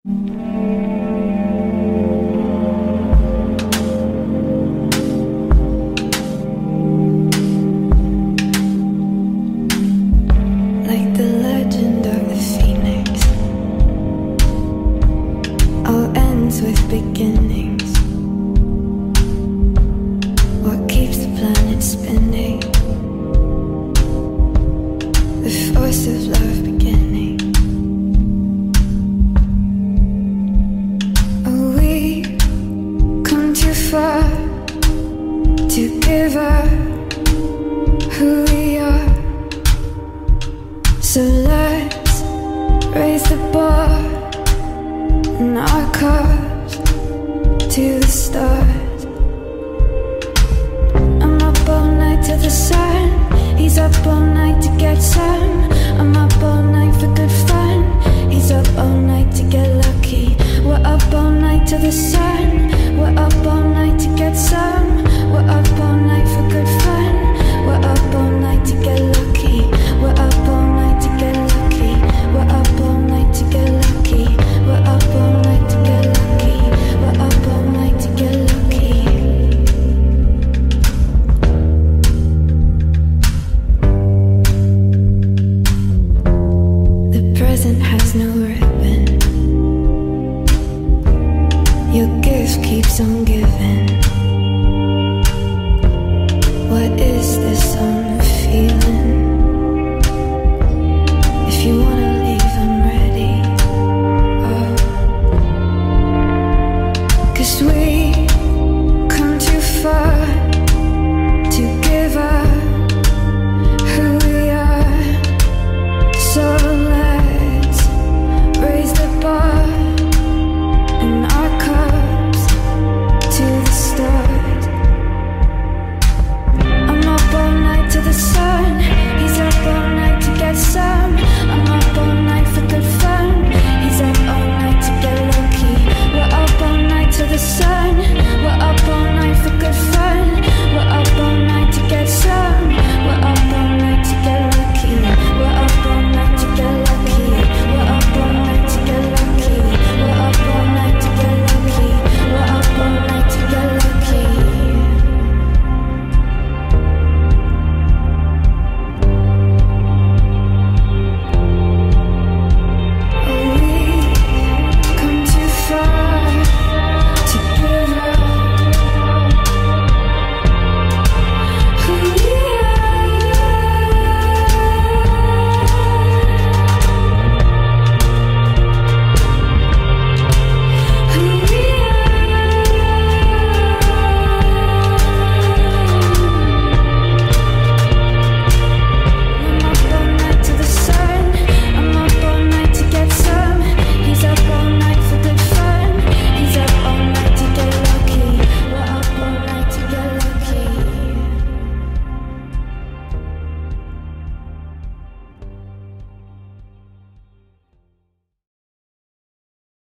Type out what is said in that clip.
Like the legend of the phoenix, all ends with beginnings. What keeps the planet spinning? The force of love beginning. Oh, we come too far to give up who we are. So let's raise the bar and our cups to the stars. I'm up all night to the sun. He's up all night to get some. I'm up all night for good fun. He's up all night to get lucky. We're up all night to the sun. We're up all night to get some. We're up all night for good fun. We're up all night to get lucky. We're up all night to get lucky. We're up all night to get lucky. We're up all night to get lucky. We're up all night to get lucky. The present has no ribbon. Your gift keeps on giving.